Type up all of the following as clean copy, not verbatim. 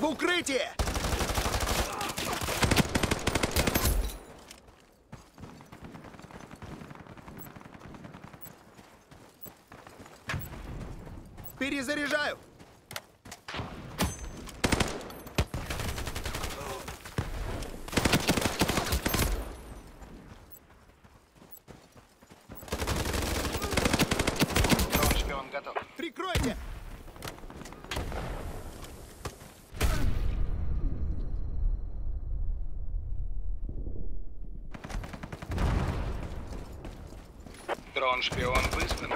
В укрытие! Перезаряжаю! Дрон-шпион готов. Прикройте! Дрон-шпион выслан.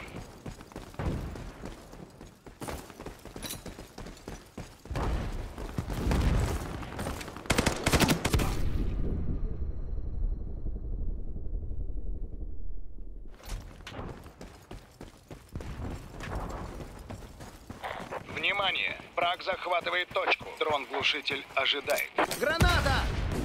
Внимание! Враг захватывает точку. Дрон-глушитель ожидает. Граната!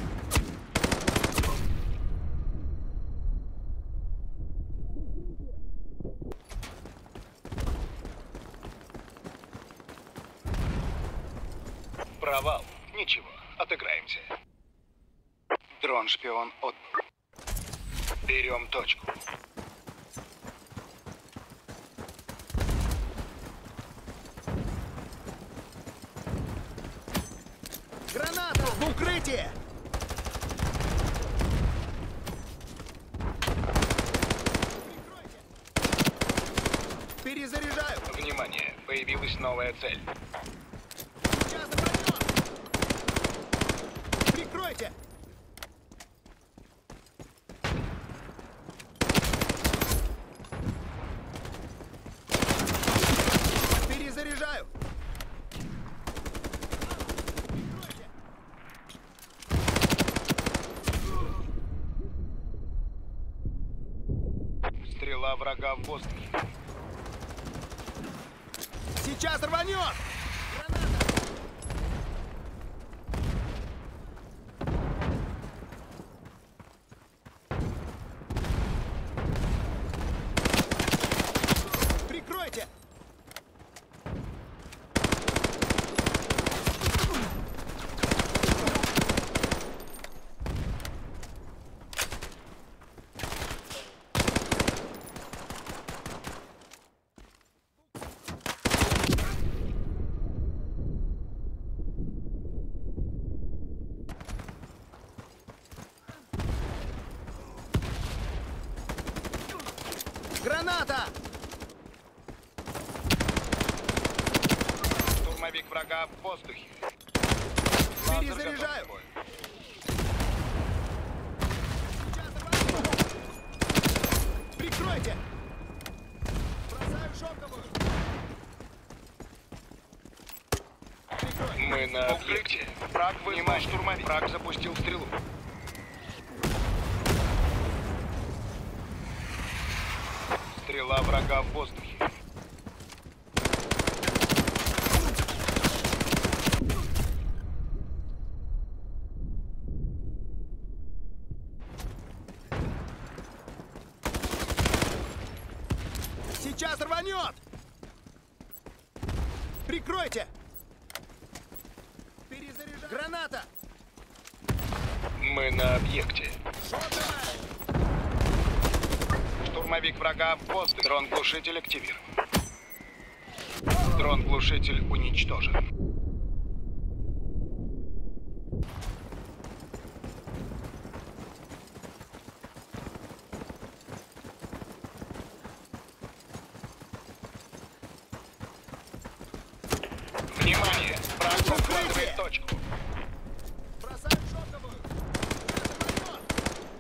Провал. Ничего, отыграемся. Дрон-шпион отбыл. Берем точку. Граната! В укрытие! Перезаряжаю! Внимание, появилась новая цель. Сейчас взорвёт! Прикройте! Перезаряжаю! Стрела врага в воздухе. Сейчас рванет! Граната! Прикройте! Граната! Штурмовик врага в воздухе. Перезаряжаю! Сейчас рванет! Прикройте! Бросаю шоковую! Прикрой! Мы на объекте. Враг вызвал штурмовик. Враг запустил стрелу. Стрела врага в воздухе. Сейчас рванет! Прикройте! Перезаряжаю! Граната! Мы на объекте. Шоковая! Штурмовик врага в воздухе. Дрон-глушитель активирован. Дрон-глушитель уничтожен. Внимание! Враг захватывает точку. Бросаю шоковую! Сейчас рванет!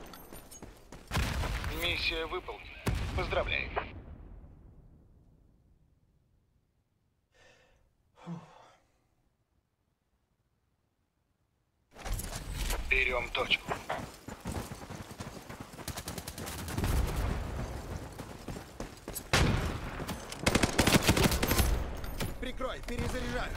Миссия выполнена. Поздравляем. Берем точку. Прикрой, перезаряжаю!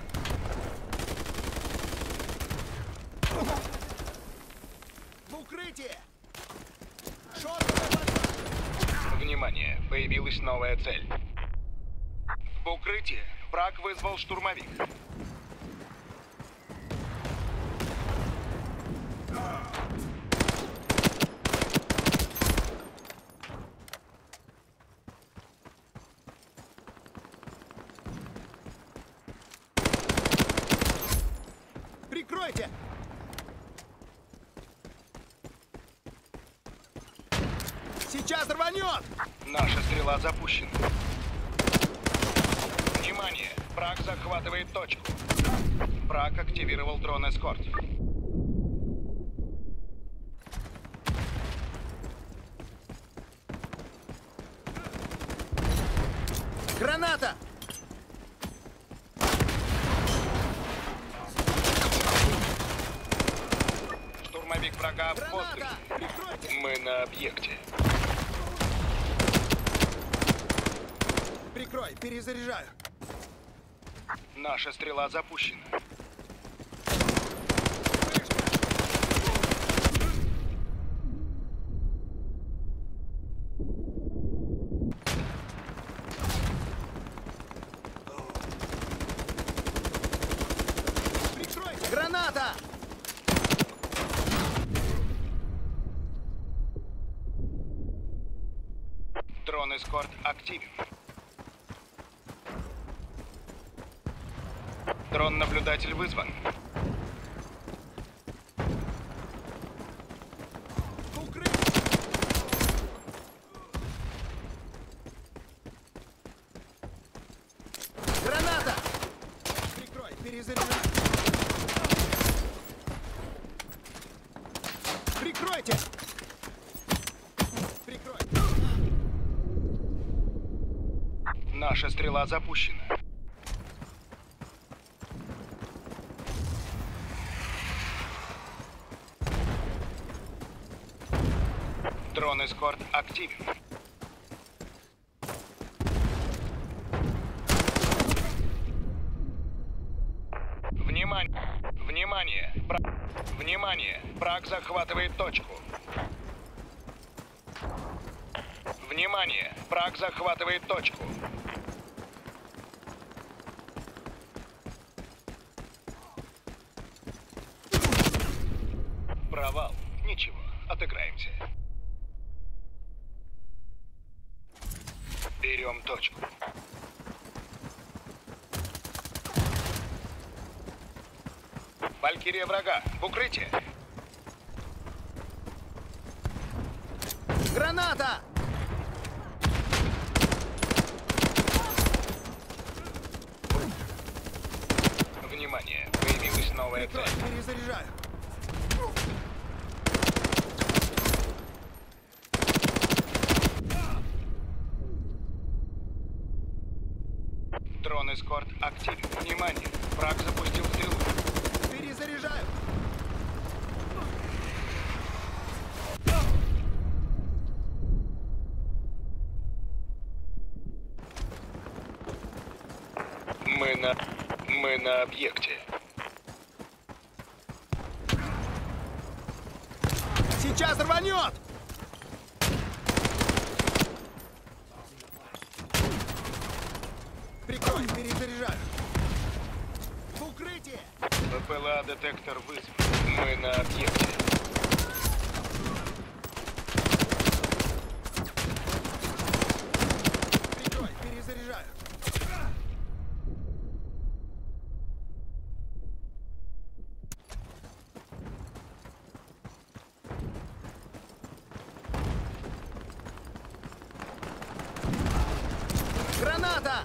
В укрытие! Шоковая подсадка! Внимание, появилась новая цель. В укрытие враг вызвал штурмовик. Сейчас рванет! Наша стрела запущена. Внимание! Враг захватывает точку. Враг активировал дрон-эскорт. Граната! Штурмовик врага в воздухе. Граната! Прикройте! Мы на объекте. Прикрой, перезаряжаю. Наша стрела запущена. Прикройте! Граната! Дрон-эскорт активен. Дрон-наблюдатель вызван. Укрыть! Граната! Прикрой, перезаряжаю. Прикройте! Прикрой! Наша стрела запущена. Дрон-эскорт активен. Внимание! Внимание! Внимание! Враг захватывает точку. Внимание! Враг захватывает точку. Провал. Ничего, отыграемся. Берем точку. Валькирия врага. В укрытие. Граната! Внимание. Появилась новая Прикрой, цель. перезаряжаю. Дрон-эскорт активен. Внимание. Враг запустил стрелу. Перезаряжаю. Мы на объекте. Сейчас рванет! Прикрой, перезаряжаю. В укрытие! ППЛА-детектор вызван. Мы на объекте. Прикрой, перезаряжаю. Граната!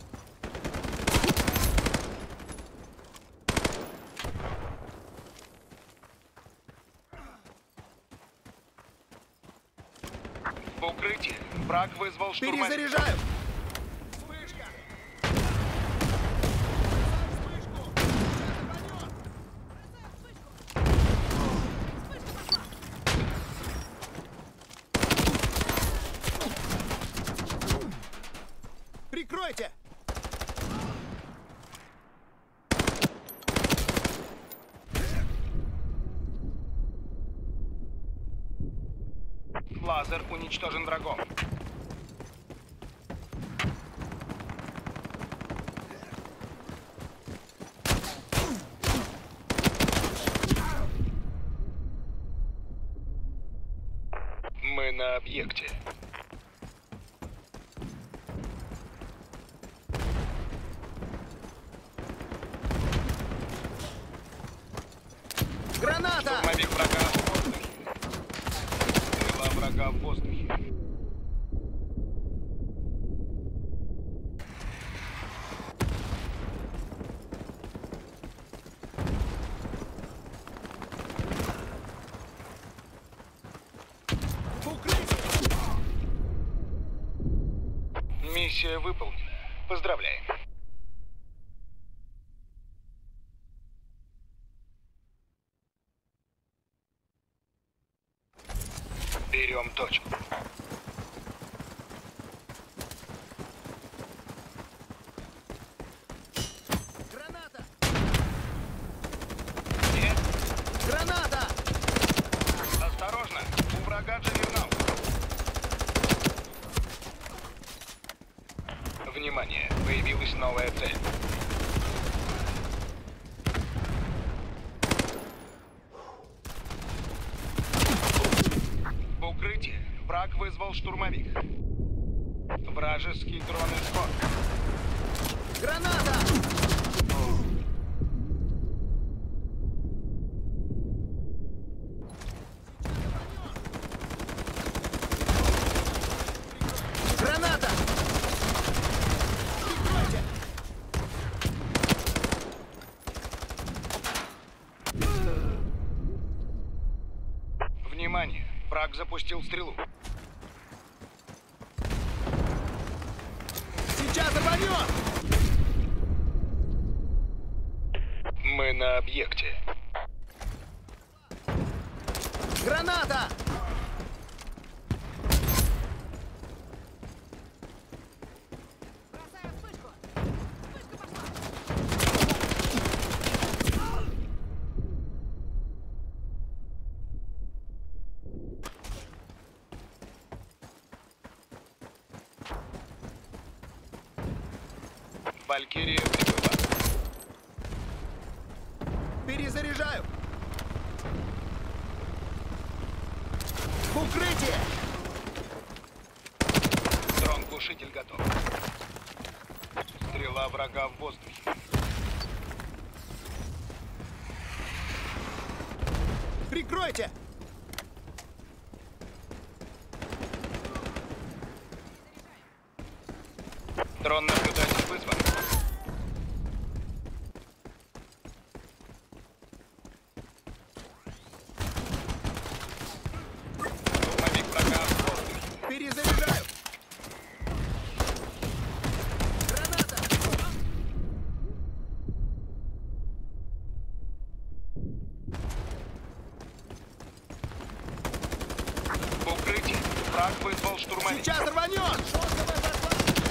В укрытии. Враг вызвал штурмовик. Перезаряжаю! Вспышка! Вспышку! Сейчас рванет! Прикройте! Лазер уничтожен врагом. Мы на объекте. Граната! Штурмовик врага в воздухе. Стрела врага в воздухе. Миссия выполнена. Поздравляем. Берем точку. Граната! Нет? Граната! Осторожно! У врага Джаггернаут. Внимание! Появилась новая цель. В укрытии враг вызвал штурмовик. Вражеский дрон-эскорт. Граната! Граната! Прикройте! Внимание! Враг запустил стрелу. Сейчас рванет! Мы на объекте. Граната! Бросаю вспышку! Вспышка пошла! Валькирия прибыла. Перезаряжаю! В укрытие! Дрон-глушитель готов. Стрела врага в воздухе. Прикройте! Дрон-наблюдатель вызван. Штурмовик врага в воздухе. Перезаряжаю! Граната! В укрытии враг вызвал штурмовик. Сейчас рванет! Шоковая прокладка!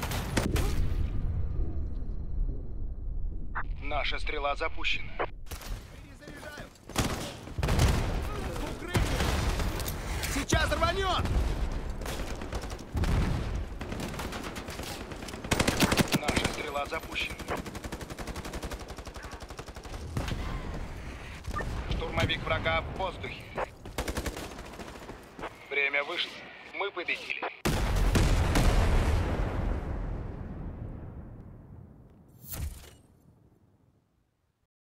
Наша стрела запущена. Перезаряжаю! В укрытие! Сейчас рванет! Наша стрела запущена. Штурмовик врага в воздухе. Время вышло. Мы победили.